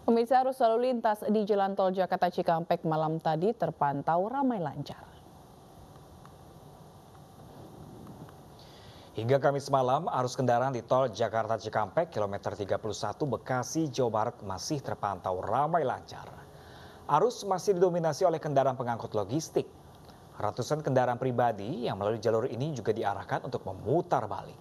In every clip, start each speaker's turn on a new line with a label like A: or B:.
A: Pemirsa, arus lalu lintas di Jalan Tol Jakarta Cikampek malam tadi terpantau ramai lancar.
B: Hingga Kamis malam, arus kendaraan di Tol Jakarta Cikampek kilometer 31 Bekasi, Jawa Barat masih terpantau ramai lancar. Arus masih didominasi oleh kendaraan pengangkut logistik. Ratusan kendaraan pribadi yang melalui jalur ini juga diarahkan untuk memutar balik.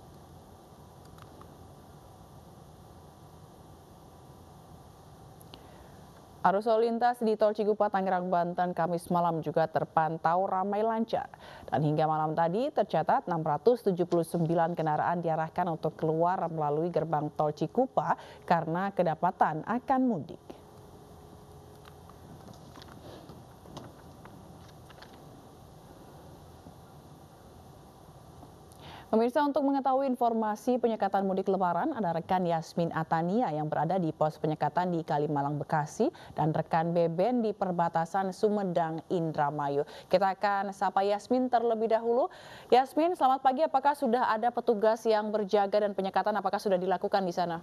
A: Arus lalu lintas di Tol Cikupa, Tangerang, Banten, Kamis malam juga terpantau ramai lancar. Dan hingga malam tadi tercatat 679 kendaraan diarahkan untuk keluar melalui gerbang Tol Cikupa karena kedapatan akan mudik. Pemirsa, untuk mengetahui informasi penyekatan mudik lebaran, ada rekan Yasmin Atania yang berada di pos penyekatan di Kalimalang, Bekasi, dan rekan Beben di perbatasan Sumedang, Indramayu. Kita akan sapa Yasmin terlebih dahulu. Yasmin, selamat pagi. Apakah sudah ada petugas yang berjaga dan penyekatan apakah sudah dilakukan di sana?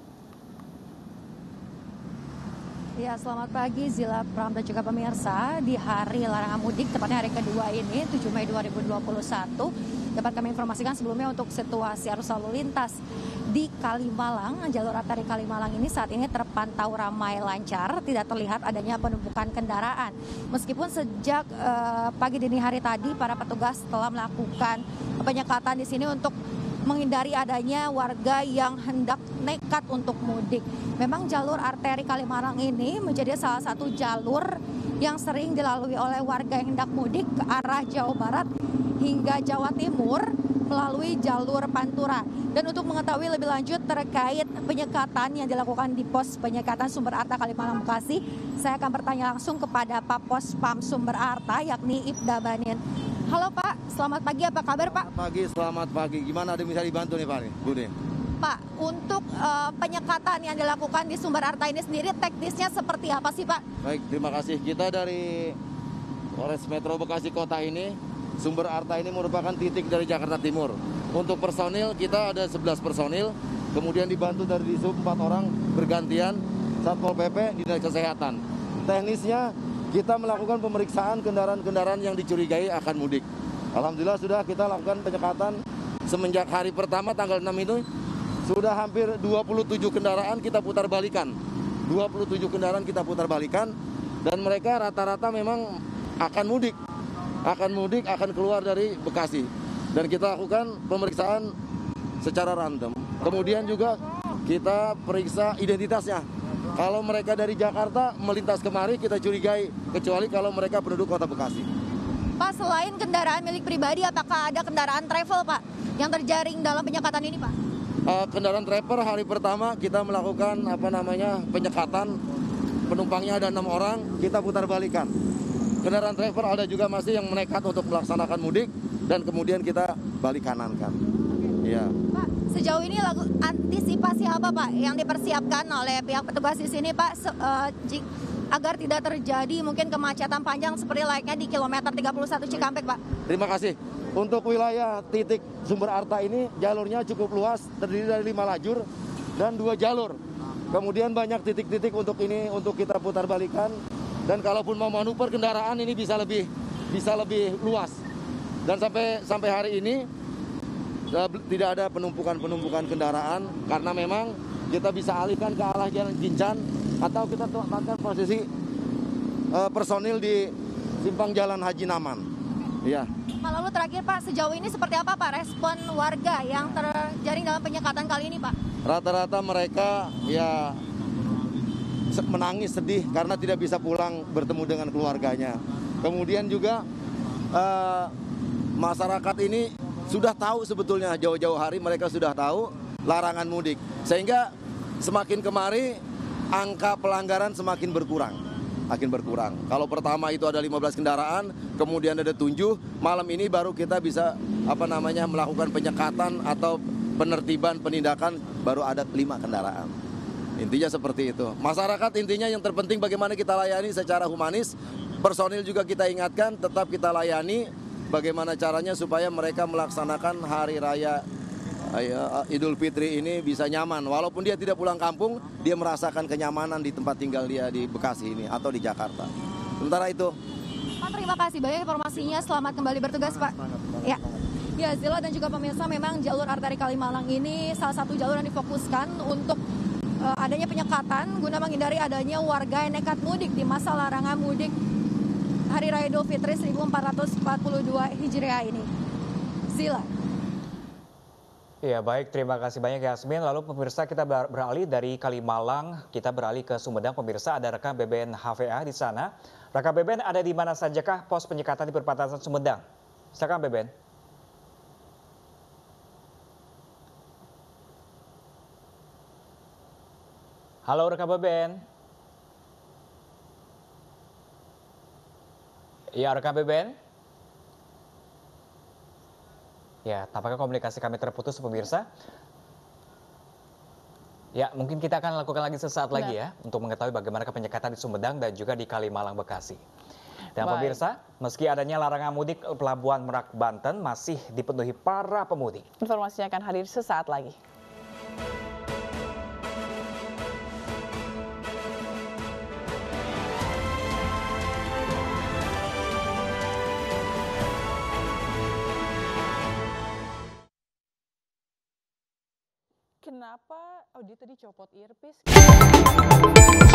C: Ya, selamat pagi Zila, Pram dan juga pemirsa. Di hari larangan mudik, tepatnya hari kedua ini, 7 Mei 2021, dapat kami informasikan sebelumnya untuk situasi arus lalu lintas di Kalimalang. Jalur arteri Kalimalang ini saat ini terpantau ramai lancar, tidak terlihat adanya penumpukan kendaraan. Meskipun sejak pagi dini hari tadi, para petugas telah melakukan penyekatan di sini untuk menghindari adanya warga yang hendak nekat untuk mudik. Memang jalur arteri Kalimalang ini menjadi salah satu jalur yang sering dilalui oleh warga yang hendak mudik ke arah Jawa Barat hingga Jawa Timur melalui jalur Pantura. Dan untuk mengetahui lebih lanjut terkait penyekatan yang dilakukan di pos penyekatan Sumber Arta Kalimalang, Bekasi, saya akan bertanya langsung kepada Pak Pos Pam Sumber Arta, yakni Ibda Banin. Halo Pak, selamat pagi, apa kabar Pak?
D: Selamat pagi. Gimana, ada bisa dibantu nih Pak? Budi.
C: Pak, untuk penyekatan yang dilakukan di Sumber Arta ini sendiri teknisnya seperti apa sih Pak?
D: Baik, terima kasih. Kita dari Polres Metro Bekasi Kota ini, Sumber Arta ini merupakan titik dari Jakarta Timur. Untuk personil kita ada 11 personil, kemudian dibantu dari Disub 4 orang bergantian, Satpol PP, Dinas Kesehatan. Teknisnya kita melakukan pemeriksaan kendaraan-kendaraan yang dicurigai akan mudik. Alhamdulillah sudah kita lakukan penyekatan semenjak hari pertama tanggal 6 itu sudah hampir 27 kendaraan kita putar balikan. 27 kendaraan kita putar balikan dan mereka rata-rata memang akan mudik. Akan keluar dari Bekasi. Dan kita lakukan pemeriksaan secara random. Kemudian juga kita periksa identitasnya. Kalau mereka dari Jakarta melintas kemari kita curigai, kecuali kalau mereka penduduk Kota Bekasi.
C: Pak, selain kendaraan milik pribadi, apakah ada kendaraan travel Pak yang terjaring dalam penyekatan ini Pak?
D: Kendaraan travel hari pertama kita melakukan penyekatan, penumpangnya ada 6 orang, kita putar balikan. Kendaraan travel ada juga masih yang nekat untuk melaksanakan mudik dan kemudian kita balik kanankan. Ya.
C: Pak, sejauh ini antisipasi apa Pak yang dipersiapkan oleh pihak petugas di sini Pak agar tidak terjadi mungkin kemacetan panjang seperti layaknya di kilometer 31 Cikampek Pak?
D: Terima kasih. Untuk wilayah titik Sumber Arta ini jalurnya cukup luas, terdiri dari 5 lajur dan 2 jalur. Kemudian banyak titik-titik untuk kita putar balikan. Dan kalaupun mau manuver kendaraan ini bisa lebih luas. Dan sampai hari ini tidak ada penumpukan kendaraan karena memang kita bisa alihkan ke arah Jalan Kincan atau kita tempatkan posisi personil di simpang Jalan Haji Naman. Ya.
C: Lalu terakhir Pak, sejauh ini seperti apa Pak respon warga yang terjaring dalam penyekatan kali ini Pak?
D: Rata-rata mereka ya menangis sedih karena tidak bisa pulang bertemu dengan keluarganya. Kemudian juga masyarakat ini sudah tahu sebetulnya jauh-jauh hari mereka sudah tahu larangan mudik. Sehingga semakin kemari angka pelanggaran semakin berkurang. Kalau pertama itu ada 15 kendaraan, kemudian ada 7, malam ini baru kita bisa melakukan penyekatan atau penertiban penindakan baru ada 5 kendaraan. Intinya seperti itu. Masyarakat intinya yang terpenting bagaimana kita layani secara humanis. Personil juga kita ingatkan tetap kita layani bagaimana caranya supaya mereka melaksanakan hari raya Idul Fitri ini bisa nyaman. Walaupun dia tidak pulang kampung, dia merasakan kenyamanan di tempat tinggal dia di Bekasi ini atau di Jakarta. Sementara itu.
C: Pak, terima kasih banyak informasinya. Selamat kembali bertugas, Pak. Ya. Ya, Zila dan juga pemirsa, memang jalur arteri Kalimalang ini salah satu jalur yang difokuskan untuk adanya penyekatan guna menghindari adanya warga yang nekat mudik di masa larangan mudik Hari Raya Idul Fitri 1442 Hijriah ini. Zila.
B: Ya baik, terima kasih banyak Yasmin. Lalu pemirsa, kita beralih dari Kalimalang, kita beralih ke Sumedang. Pemirsa, ada rekan BBN HVA di sana. Rekan BBN ada di mana sajakah pos penyekatan di perbatasan Sumedang? Silakan BBN. Halo rekan BBN. Ya rekan BBN. Ya, tampaknya komunikasi kami terputus pemirsa. Ya, mungkin kita akan lakukan lagi sesaat lagi ya untuk mengetahui bagaimana penyekatan di Sumedang dan juga di Kalimalang Bekasi. Dan pemirsa, meski adanya larangan mudik, Pelabuhan Merak Banten masih dipenuhi para pemudik.
A: Informasinya akan hadir sesaat lagi. Kenapa? Oh, dia tadi copot earpiece.